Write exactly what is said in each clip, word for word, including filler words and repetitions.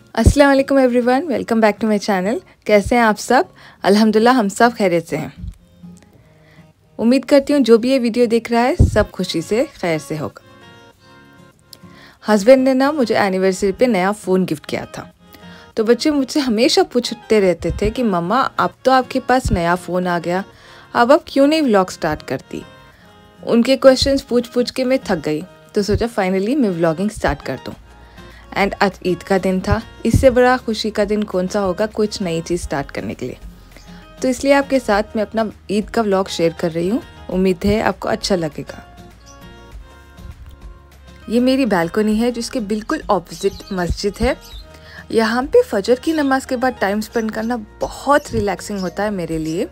अस्सलाम वालेकुम everyone, welcome back to my channel. कैसे हैं आप सब? अल्हम्दुलिल्लाह हम सब खैरियत से हैं। उम्मीद करती हूँ जो भी ये वीडियो देख रहा है सब खुशी से खैर से होगा। हस्बैंड ने ना मुझे एनिवर्सरी पे नया फ़ोन गिफ्ट किया था, तो बच्चे मुझसे हमेशा पूछते रहते थे कि मम्मा अब तो आपके पास नया फ़ोन आ गया, अब आप क्यों नहीं व्लॉग स्टार्ट करती। उनके क्वेश्चंस पूछ पूछ के मैं थक गई, तो सोचा फाइनली मैं व्लॉगिंग स्टार्ट कर दूँ। एंड आज ईद का दिन था, इससे बड़ा खुशी का दिन कौन सा होगा कुछ नई चीज़ स्टार्ट करने के लिए। तो इसलिए आपके साथ मैं अपना ईद का व्लॉग शेयर कर रही हूँ। उम्मीद है आपको अच्छा लगेगा। ये मेरी बालकनी है जिसके बिल्कुल ऑपोजिट मस्जिद है। यहाँ पे फजर की नमाज के बाद टाइम स्पेंड करना बहुत रिलैक्सिंग होता है मेरे लिए।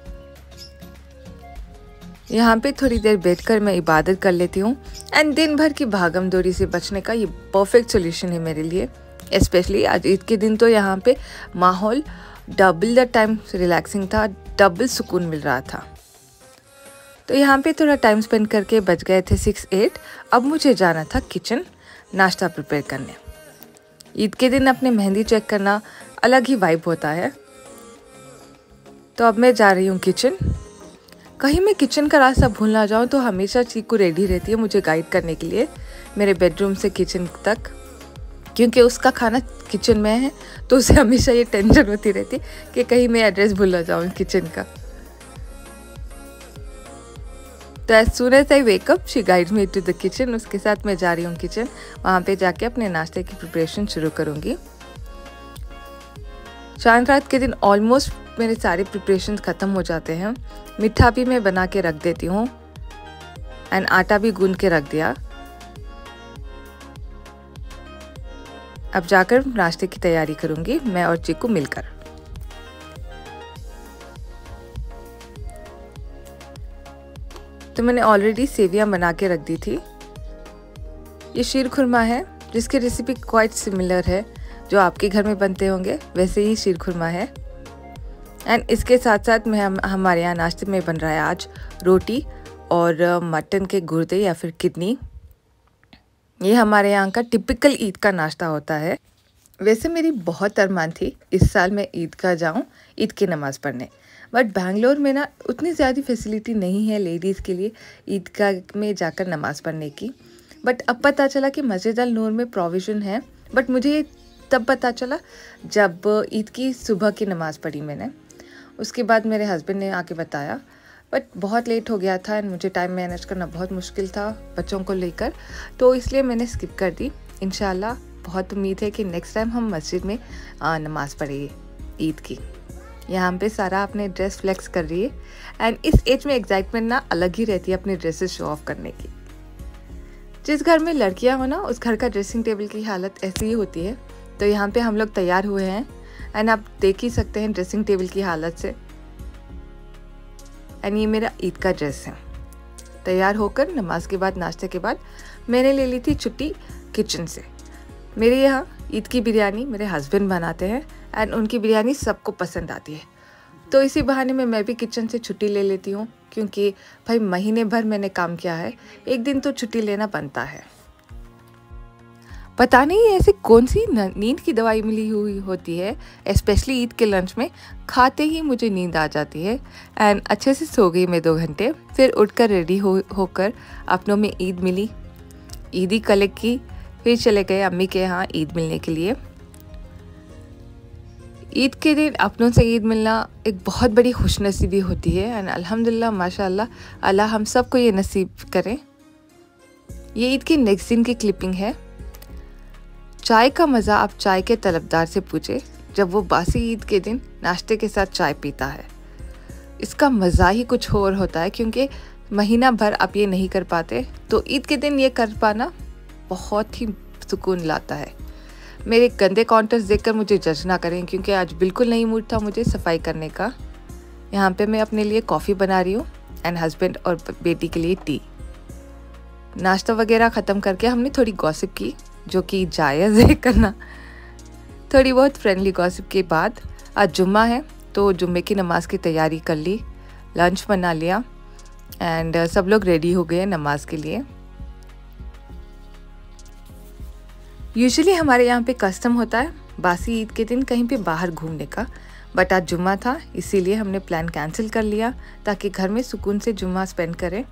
यहाँ पे थोड़ी देर बैठकर मैं इबादत कर लेती हूँ एंड दिन भर की भागम दौड़ी से बचने का ये परफेक्ट सोल्यूशन है मेरे लिए। स्पेशली आज ईद के दिन तो यहाँ पे माहौल डबल द टाइम रिलैक्सिंग था, डबल सुकून मिल रहा था। तो यहाँ पे थोड़ा टाइम स्पेंड करके बच गए थे सिक्स एट। अब मुझे जाना था किचन नाश्ता प्रिपेयर करने। ईद के दिन अपने मेहंदी चेक करना अलग ही वाइब होता है। तो अब मैं जा रही हूँ किचन। कहीं मैं किचन का रास्ता भूल ना जाऊँ तो हमेशा चीकू रेडी रहती है मुझे गाइड करने के लिए मेरे बेडरूम से किचन तक, क्योंकि उसका खाना किचन में है तो उसे हमेशा ये टेंशन होती रहती कि कहीं मैं एड्रेस भूल ना जाऊँ किचन का। तो as soon as I wake up she guides me to the kitchen. उसके साथ मैं जा रही हूँ किचन, वहाँ पे जाके अपने नाश्ते की प्रिपरेशन शुरू करूँगी। चांद रात के दिन ऑलमोस्ट मेरे सारे प्रिपरेशन ख़त्म हो जाते हैं। मीठा भी मैं बना के रख देती हूँ एंड आटा भी गूंद के रख दिया। अब जाकर नाश्ते की तैयारी करूँगी मैं और चीकू मिलकर। तो मैंने ऑलरेडी सेवियां बना के रख दी थी। ये शीर खुरमा है जिसकी रेसिपी क्वाइट सिमिलर है, जो आपके घर में बनते होंगे वैसे ही शीर खुरमा है। एंड इसके साथ साथ में हम हमारे यहाँ नाश्ते में बन रहा है आज रोटी और मटन के गुर्दे या फिर किडनी। ये हमारे यहाँ का टिपिकल ईद का नाश्ता होता है। वैसे मेरी बहुत अरमान थी इस साल मैं ईद का जाऊँ ईद की नमाज़ पढ़ने, बट बैंगलोर में ना उतनी ज़्यादा फैसिलिटी नहीं है लेडीज़ के लिए ईद का में जाकर नमाज़ पढ़ने की। बट अब पता चला कि मस्जिद अल नूर में प्रोविज़न है, बट मुझे ये तब पता चला जब ईद की सुबह की नमाज़ पढ़ी मैंने। उसके बाद मेरे हस्बैंड ने आके बताया, बट बहुत लेट हो गया था एंड मुझे टाइम मैनेज करना बहुत मुश्किल था बच्चों को लेकर, तो इसलिए मैंने स्किप कर दी। इंशाल्लाह बहुत उम्मीद है कि नेक्स्ट टाइम हम मस्जिद में नमाज़ पढ़ेंगे ईद की। यहाँ पे सारा अपने ड्रेस फ्लेक्स कर रही है एंड इस एज में एक्साइटमेंट ना अलग ही रहती है अपने ड्रेसेस शो ऑफ करने की। जिस घर में लड़कियाँ हो ना उस घर का ड्रेसिंग टेबल की हालत ऐसी ही होती है। तो यहाँ पे हम लोग तैयार हुए हैं एंड आप देख ही सकते हैं ड्रेसिंग टेबल की हालत से। एंड ये मेरा ईद का ड्रेस है। तैयार होकर नमाज के बाद नाश्ते के बाद मैंने ले ली थी छुट्टी किचन से। मेरे यहाँ ईद की बिरयानी मेरे हस्बैंड बनाते हैं एंड उनकी बिरयानी सबको पसंद आती है, तो इसी बहाने में मैं भी किचन से छुट्टी ले लेती हूँ, क्योंकि भाई महीने भर मैंने काम किया है, एक दिन तो छुट्टी लेना बनता है। पता नहीं ऐसी कौन सी नींद की दवाई मिली हुई होती है, स्पेशली ईद के लंच में खाते ही मुझे नींद आ जाती है एंड अच्छे से सो गई मैं दो घंटे। फिर उठकर रेडी हो होकर अपनों में ईद मिली, ईदी कलेक्ट की, फिर चले गए अम्मी के यहाँ ईद मिलने के लिए। ईद के दिन अपनों से ईद मिलना एक बहुत बड़ी खुशनसीबी होती है एंड अल्हम्दुलिल्लाह माशाल्लाह अल्लाह हम सबको ये नसीब करें। ये ईद की नेक्स्ट दिन की क्लिपिंग है। चाय का मज़ा आप चाय के तलबदार से पूछे जब वो बासी ईद के दिन नाश्ते के साथ चाय पीता है। इसका मज़ा ही कुछ और होता है, क्योंकि महीना भर आप ये नहीं कर पाते, तो ईद के दिन ये कर पाना बहुत ही सुकून लाता है। मेरे गंदे काउंटर्स देखकर मुझे जज ना करें, क्योंकि आज बिल्कुल नहीं मूड था मुझे सफाई करने का। यहाँ पे मैं अपने लिए कॉफ़ी बना रही हूँ एंड हस्बैंड और बेटी के लिए टी। नाश्ता वगैरह ख़त्म करके हमने थोड़ी गॉसिप की, जो कि जायज़ है करना। थोड़ी बहुत फ्रेंडली गॉसिप के बाद आज जुम्मा है तो जुम्मे की नमाज़ की तैयारी कर ली, लंच बना लिया एंड सब लोग रेडी हो गए नमाज के लिए। यूजुअली हमारे यहाँ पे कस्टम होता है बासी ईद के दिन कहीं पे बाहर घूमने का, बट आज जुम्मा था इसीलिए हमने प्लान कैंसिल कर लिया ताकि घर में सुकून से जुम्मा स्पेंड करें।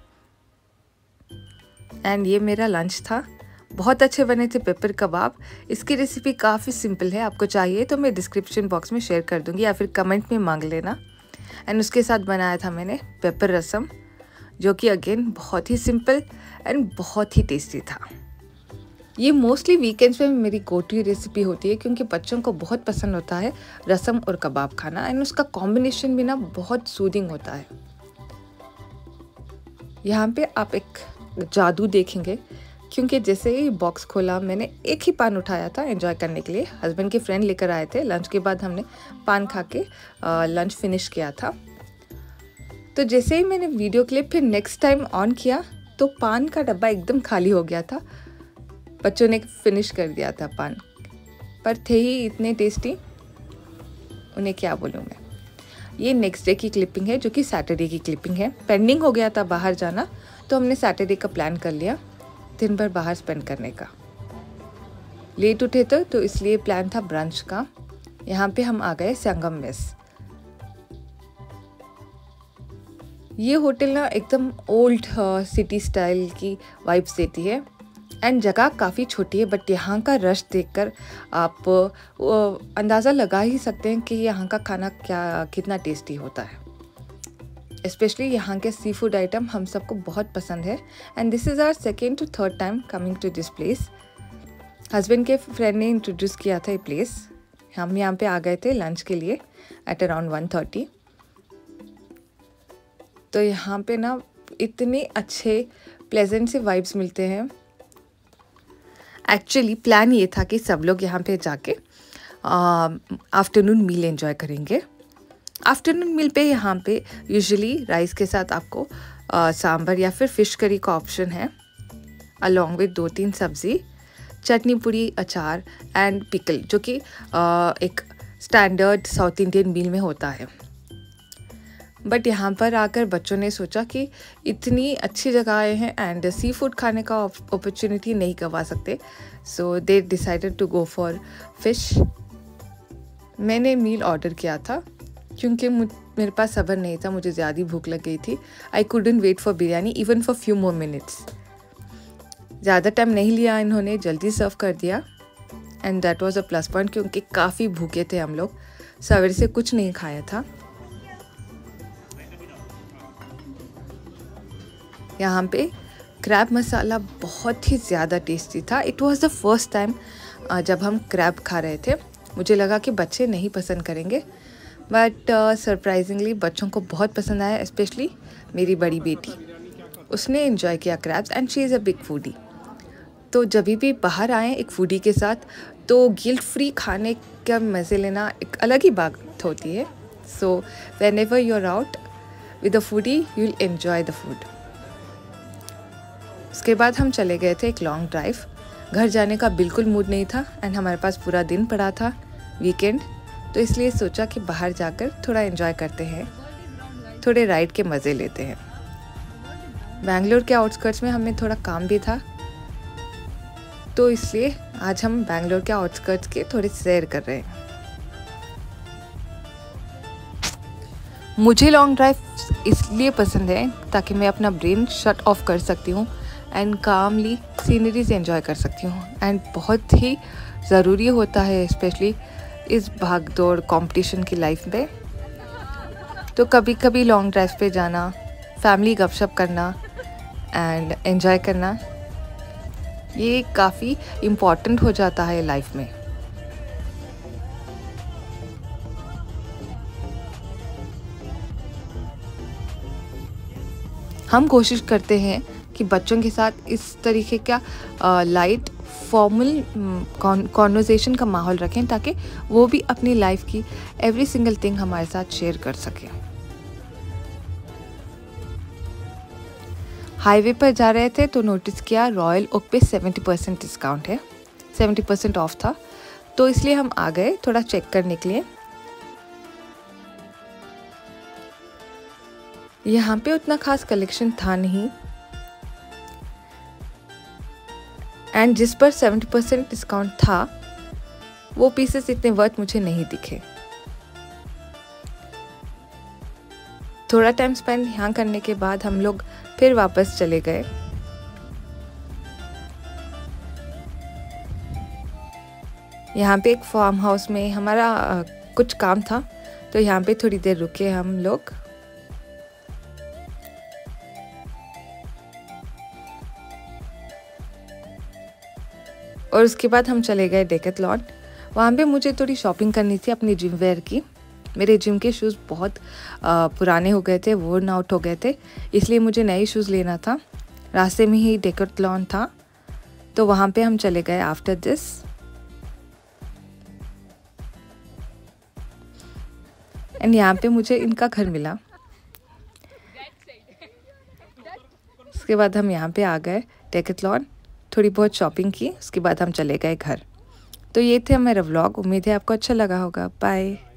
एंड ये मेरा लंच था। बहुत अच्छे बने थे पेपर कबाब। इसकी रेसिपी काफ़ी सिंपल है, आपको चाहिए तो मैं डिस्क्रिप्शन बॉक्स में शेयर कर दूँगी या फिर कमेंट में मांग लेना। एंड उसके साथ बनाया था मैंने पेपर रसम, जो कि अगेन बहुत ही सिंपल एंड बहुत ही टेस्टी था। ये मोस्टली वीकेंड्स में मेरी गो टू रेसिपी होती है क्योंकि बच्चों को बहुत पसंद होता है रसम और कबाब खाना, एंड उसका कॉम्बिनेशन भी ना बहुत सूदिंग होता है। यहाँ पे आप एक जादू देखेंगे क्योंकि जैसे ही बॉक्स खोला मैंने एक ही पान उठाया था एंजॉय करने के लिए। हस्बैंड के फ्रेंड लेकर आए थे, लंच के बाद हमने पान खा के लंच फिनिश किया था। तो जैसे ही मैंने वीडियो क्लिप फिर नेक्स्ट टाइम ऑन किया तो पान का डब्बा एकदम खाली हो गया था। बच्चों ने फिनिश कर दिया था पान, पर थे ही इतने टेस्टी, उन्हें क्या बोलूँ मैं। ये नेक्स्ट डे की क्लिपिंग है, जो कि सैटरडे की क्लिपिंग है। पेंडिंग हो गया था बाहर जाना, तो हमने सैटरडे का प्लान कर लिया दिन भर बाहर स्पेंड करने का। लेट उठे थे तो इसलिए प्लान था ब्रंच का। यहाँ पे हम आ गए संगम मेस। ये होटल ना एकदम ओल्ड सिटी स्टाइल की वाइब्स देती है एंड जगह काफ़ी छोटी है, बट यहाँ का रश देखकर आप अंदाज़ा लगा ही सकते हैं कि यहाँ का खाना क्या कितना टेस्टी होता है। स्पेशली यहाँ के सी फूड आइटम हम सबको बहुत पसंद है and this is our second to third time coming to this place. Husband के फ्रेंड ने इंट्रोड्यूस किया था ये प्लेस। हम यहाँ पे आ गए थे लंच के लिए एट अराउंड वन थर्टी। तो यहाँ पे ना इतने अच्छे प्लेजेंट से वाइब्स मिलते हैं। एक्चुअली प्लान ये था कि सब लोग यहाँ पे जाके आफ्टरनून मील एंजॉय करेंगे। आफ्टरनून मील पे यहाँ पे यूजुअली राइस के साथ आपको uh, सांभर या फिर फ़िश करी का ऑप्शन है, अलॉन्ग विद दो तीन सब्ज़ी, चटनी पूरी, अचार एंड पिकल, जो कि uh, एक स्टैंडर्ड साउथ इंडियन मील में होता है। बट यहाँ पर आकर बच्चों ने सोचा कि इतनी अच्छी जगह आए हैं एंड सी फूड खाने का अपॉर्चुनिटी नहीं गंवा सकते, so they decided to go for fish. मैंने मील ऑर्डर किया था क्योंकि मेरे पास सब्र नहीं था, मुझे ज़्यादा भूख लग गई थी। I couldn't wait for biryani even for few more minutes. ज़्यादा टाइम नहीं लिया इन्होंने, जल्दी सर्व कर दिया and that was a plus point क्योंकि काफ़ी भूखे थे हम लोग, सवेरे से कुछ नहीं खाया था। यहाँ पे क्रैब मसाला बहुत ही ज़्यादा टेस्टी था। It was the first time जब हम क्रैब खा रहे थे। मुझे लगा कि बच्चे नहीं पसंद करेंगे, बट सरप्राइजिंगली बच्चों को बहुत पसंद आया, स्पेशली मेरी बड़ी बेटी। उसने एंजॉय किया crabs and she is a big foodie. तो जब भी बाहर आएँ एक फूडी के साथ तो गिल्ट फ्री खाने का मज़े लेना एक अलग ही बात होती है। So whenever you are out with a foodie you will enjoy the food. उसके बाद हम चले गए थे एक लॉन्ग ड्राइव। घर जाने का बिल्कुल मूड नहीं था एंड हमारे पास पूरा दिन पड़ा था वीकेंड, तो इसलिए सोचा कि बाहर जाकर थोड़ा एंजॉय करते हैं, थोड़े राइड के मज़े लेते हैं। बैंगलोर के आउटस्कर्ट्स में हमें थोड़ा काम भी था, तो इसलिए आज हम बैंगलोर के आउटस्कर्ट्स के थोड़े सैर कर रहे हैं। मुझे लॉन्ग ड्राइव इसलिए पसंद है ताकि मैं अपना ब्रेन शट ऑफ कर सकती हूँ एंड कामली सीनरीज एंजॉय कर सकती हूँ। एंड बहुत ही ज़रूरी होता है स्पेशली इस भाग दौड़ कंपटीशन की लाइफ में। तो कभी कभी लॉन्ग ड्राइव पे जाना, फैमिली गपशप करना एंड एंजॉय करना, ये काफ़ी इम्पॉर्टेंट हो जाता है लाइफ में। हम कोशिश करते हैं कि बच्चों के साथ इस तरीके का लाइट फॉर्मल कॉन्वर्सेशन का माहौल रखें ताकि वो भी अपनी लाइफ की एवरी सिंगल थिंग हमारे साथ शेयर कर सकें। हाईवे पर जा रहे थे तो नोटिस किया रॉयल ओक पे सेवेंटी परसेंट डिस्काउंट है, सेवेंटी परसेंट ऑफ था, तो इसलिए हम आ गए थोड़ा चेक करने के लिए। यहाँ पे उतना खास कलेक्शन था नहीं एंड जिस पर सेवेंटी परसेंट डिस्काउंट था वो पीसेस इतने वर्थ मुझे नहीं दिखे। थोड़ा टाइम स्पेंड यहाँ करने के बाद हम लोग फिर वापस चले गए। यहाँ पे एक फार्म हाउस में हमारा आ, कुछ काम था, तो यहाँ पे थोड़ी देर रुके हम लोग। और उसके बाद हम चले गए डेकेथलॉन। वहाँ पे मुझे थोड़ी शॉपिंग करनी थी अपनी जिम वेयर की। मेरे जिम के शूज़ बहुत आ, पुराने हो गए थे, वोर्न आउट हो गए थे, इसलिए मुझे नए शूज़ लेना था। रास्ते में ही डेकेथलॉन था, तो वहाँ पे हम चले गए आफ्टर दिस। एंड यहाँ पे मुझे इनका घर मिला। उसके बाद हम यहाँ पे आ गए डेकेथलॉन, थोड़ी बहुत शॉपिंग की, उसके बाद हम चले गए घर। तो ये थे मेरा व्लॉग। उम्मीद है आपको अच्छा लगा होगा। बाय।